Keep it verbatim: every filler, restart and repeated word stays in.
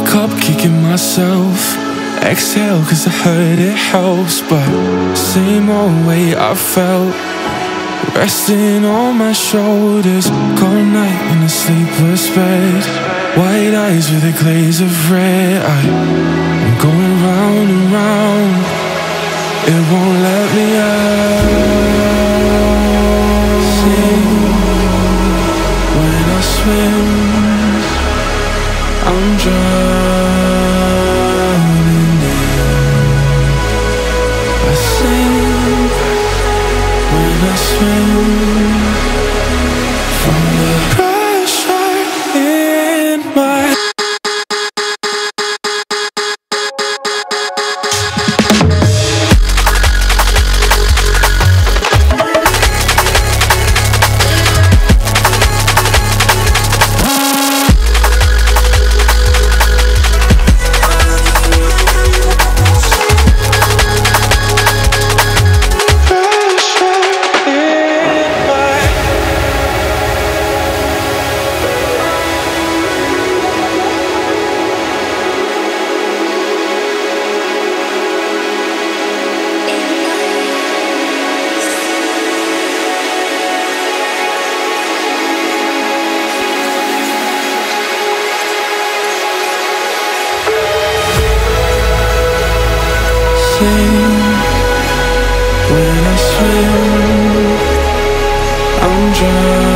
up kicking myself. Exhale cause I heard it helps, but same old way I felt, resting on my shoulders. Cold night in a sleepless bed, white eyes with a glaze of red. I, I'm going round and round, it won't let me out. Sing when I swim, I'm drowning in. I sing when I swim from the pressure in my when I swim, I'm drowning.